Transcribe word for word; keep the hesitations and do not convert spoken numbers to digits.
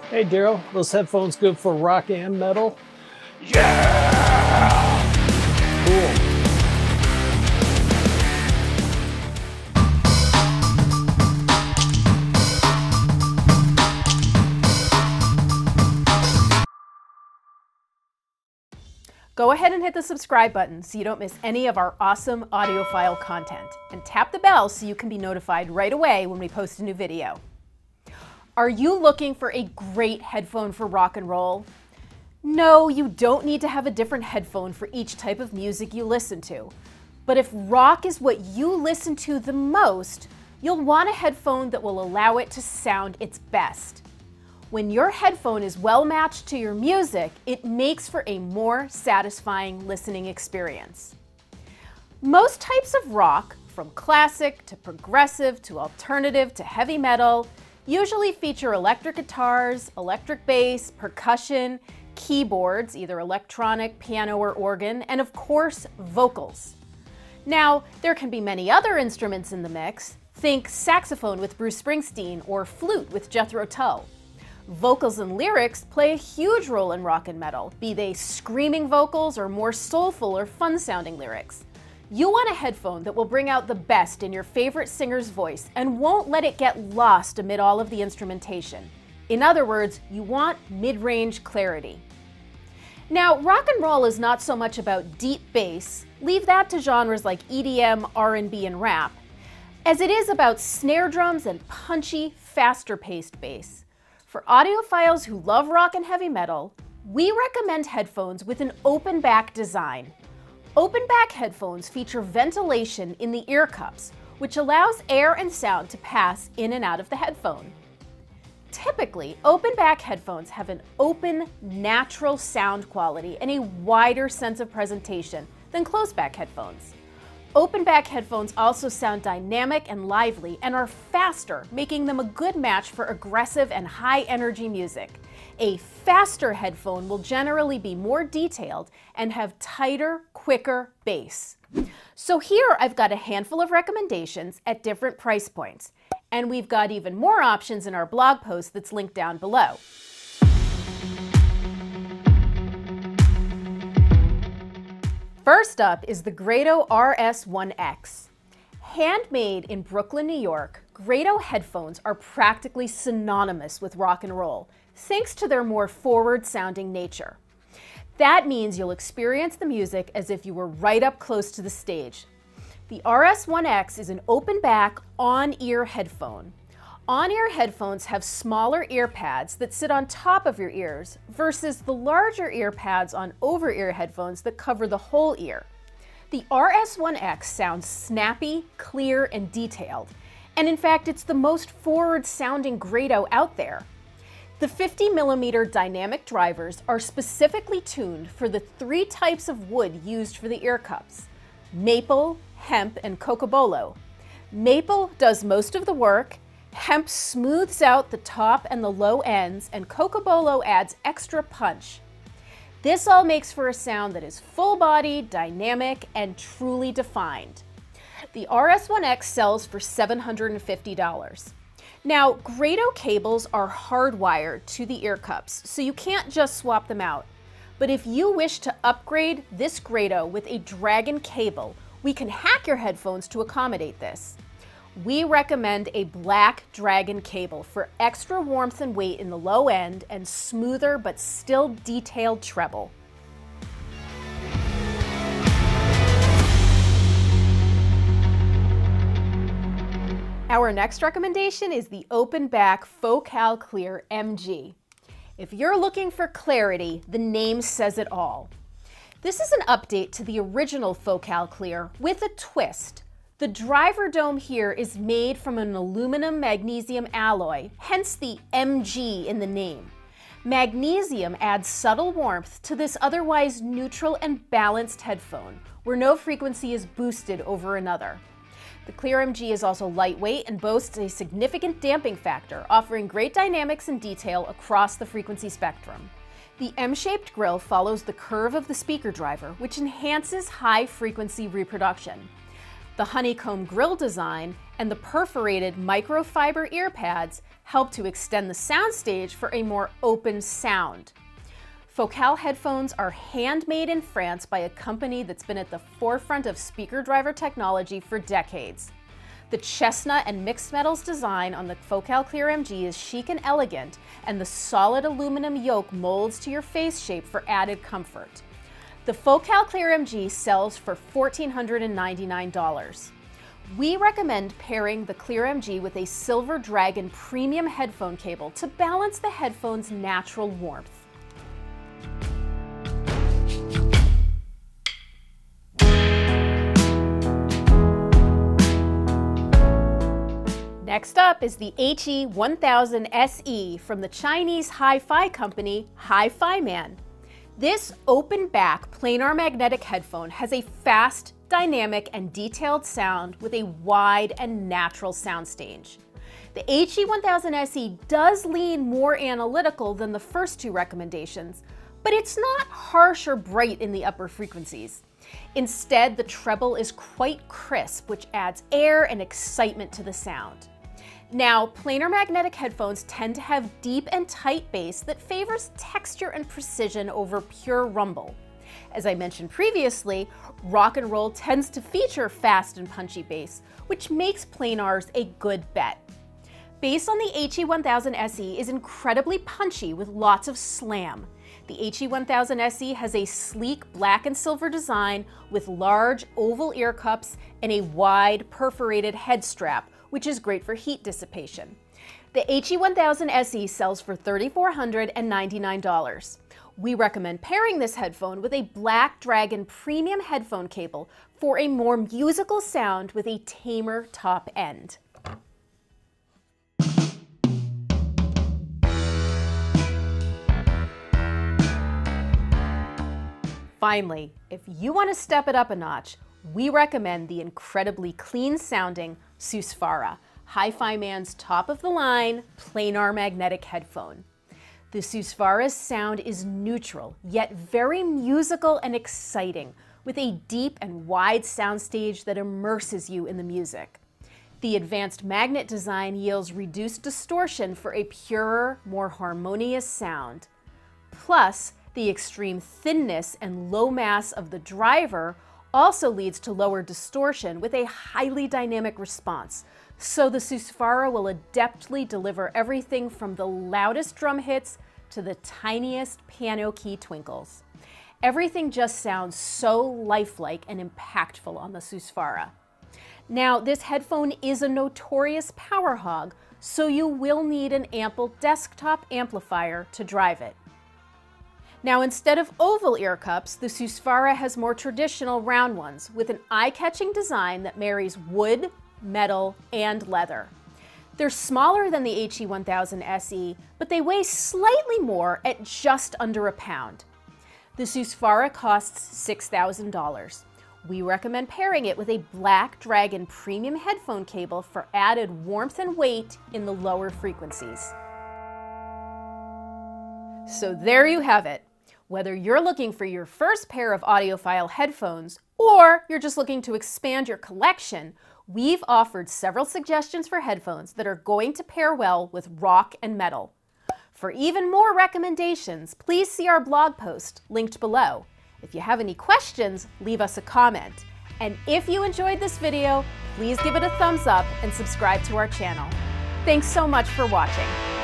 Hey Daryl, those headphones good for rock and metal? Yeah! Cool. Go ahead and hit the subscribe button so you don't miss any of our awesome audiophile content. And tap the bell so you can be notified right away when we post a new video. Are you looking for a great headphone for rock and roll? No, you don't need to have a different headphone for each type of music you listen to. But if rock is what you listen to the most, you'll want a headphone that will allow it to sound its best. When your headphone is well matched to your music, it makes for a more satisfying listening experience. Most types of rock, from classic to progressive to alternative to heavy metal, usually feature electric guitars, electric bass, percussion, keyboards, either electronic, piano, or organ, and of course, vocals. Now, there can be many other instruments in the mix. Think saxophone with Bruce Springsteen or flute with Jethro Tull. Vocals and lyrics play a huge role in rock and metal, be they screaming vocals or more soulful or fun-sounding lyrics. You want a headphone that will bring out the best in your favorite singer's voice and won't let it get lost amid all of the instrumentation. In other words, you want mid-range clarity. Now, rock and roll is not so much about deep bass, leave that to genres like E D M, R and B, and rap, as it is about snare drums and punchy, faster-paced bass. For audiophiles who love rock and heavy metal, we recommend headphones with an open back design. Open back headphones feature ventilation in the ear cups, which allows air and sound to pass in and out of the headphone. Typically, open back headphones have an open, natural sound quality and a wider sense of presentation than closed back headphones. Open back headphones also sound dynamic and lively and are faster, making them a good match for aggressive and high-energy music. A faster headphone will generally be more detailed and have tighter, quicker bass. So here I've got a handful of recommendations at different price points, and we've got even more options in our blog post that's linked down below. First up is the Grado R S one X. Handmade in Brooklyn, New York, Grado headphones are practically synonymous with rock and roll, thanks to their more forward-sounding nature. That means you'll experience the music as if you were right up close to the stage. The R S one X is an open-back, on-ear headphone. On-ear headphones have smaller ear pads that sit on top of your ears versus the larger ear pads on over-ear headphones that cover the whole ear. The R S one X sounds snappy, clear, and detailed, and in fact it's the most forward-sounding Grado out there. The fifty millimeter dynamic drivers are specifically tuned for the three types of wood used for the ear cups: maple, hemp, and cocobolo. Maple does most of the work, hemp smooths out the top and the low ends, and cocobolo adds extra punch. This all makes for a sound that is full-bodied, dynamic, and truly defined. The R S one X sells for seven hundred fifty dollars. Now, Grado cables are hardwired to the ear cups, so you can't just swap them out. But if you wish to upgrade this Grado with a Dragon cable, we can hack your headphones to accommodate this. We recommend a black Dragon cable for extra warmth and weight in the low end and smoother but still detailed treble. Our next recommendation is the open back Focal Clear M G. If you're looking for clarity, the name says it all. This is an update to the original Focal Clear with a twist. The driver dome here is made from an aluminum magnesium alloy, hence the M G in the name. Magnesium adds subtle warmth to this otherwise neutral and balanced headphone, where no frequency is boosted over another. The Clear M G is also lightweight and boasts a significant damping factor, offering great dynamics and detail across the frequency spectrum. The M-shaped grille follows the curve of the speaker driver, which enhances high-frequency reproduction. The honeycomb grill design and the perforated microfiber ear pads help to extend the soundstage for a more open sound. Focal headphones are handmade in France by a company that's been at the forefront of speaker driver technology for decades. The chestnut and mixed metals design on the Focal Clear M G is chic and elegant, and the solid aluminum yoke molds to your face shape for added comfort. The Focal Clear M G sells for one thousand four hundred ninety-nine dollars. We recommend pairing the Clear M G with a Silver Dragon premium headphone cable to balance the headphone's natural warmth. Next up is the H E one thousand S E from the Chinese hi-fi company Hi-Fi Man. This open-back planar magnetic headphone has a fast, dynamic, and detailed sound with a wide and natural soundstage. The H E one thousand S E does lean more analytical than the first two recommendations, but it's not harsh or bright in the upper frequencies. Instead, the treble is quite crisp, which adds air and excitement to the sound. Now, planar magnetic headphones tend to have deep and tight bass that favors texture and precision over pure rumble. As I mentioned previously, rock and roll tends to feature fast and punchy bass, which makes planars a good bet. Bass on the H E one thousand S E is incredibly punchy with lots of slam. The H E one thousand S E has a sleek black and silver design with large oval ear cups and a wide perforated head strap, which is great for heat dissipation. The H E one thousand S E sells for three thousand four hundred ninety-nine dollars. We recommend pairing this headphone with a Black Dragon premium headphone cable for a more musical sound with a tamer top end. Finally, if you want to step it up a notch, we recommend the incredibly clean-sounding Susvara, Hi-Fi Man's top-of-the-line planar magnetic headphone. The Susvara's sound is neutral, yet very musical and exciting, with a deep and wide soundstage that immerses you in the music. The advanced magnet design yields reduced distortion for a purer, more harmonious sound. Plus, the extreme thinness and low mass of the driver also leads to lower distortion with a highly dynamic response, so the Susvara will adeptly deliver everything from the loudest drum hits to the tiniest piano key twinkles. Everything just sounds so lifelike and impactful on the Susvara. Now, this headphone is a notorious power hog, so you will need an ample desktop amplifier to drive it. Now, instead of oval ear cups, the Susvara has more traditional round ones with an eye-catching design that marries wood, metal, and leather. They're smaller than the H E one thousand S E, but they weigh slightly more at just under a pound. The Susvara costs six thousand dollars. We recommend pairing it with a Black Dragon premium headphone cable for added warmth and weight in the lower frequencies. So there you have it. Whether you're looking for your first pair of audiophile headphones or you're just looking to expand your collection, we've offered several suggestions for headphones that are going to pair well with rock and metal. For even more recommendations, please see our blog post linked below. If you have any questions, leave us a comment. And if you enjoyed this video, please give it a thumbs up and subscribe to our channel. Thanks so much for watching.